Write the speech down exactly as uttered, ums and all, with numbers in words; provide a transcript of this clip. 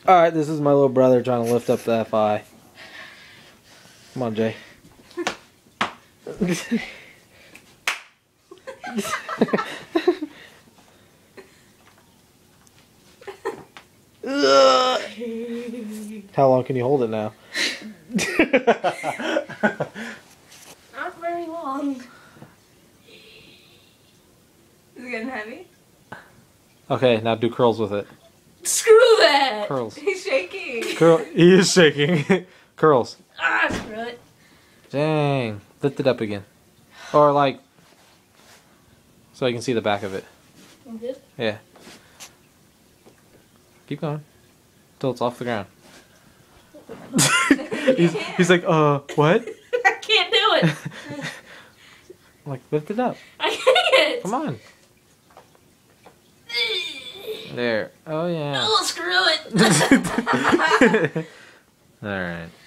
Alright, this is my little brother trying to lift up the Fi. Come on, Jay. How long can you hold it now? Not very long. Is it getting heavy? Okay, now do curls with it. Screw that! Curls. He's shaking. Curl. He is shaking. Curls. Ah, screw it. Dang. Lift it up again. Or like, so you can see the back of it. You good? Yeah. Keep going. Till it's off the ground. he's, he's like, uh, what? I can't do it. I'm like, lift it up. I can't. Come on. There. Oh, yeah. Oh, screw it. Alright.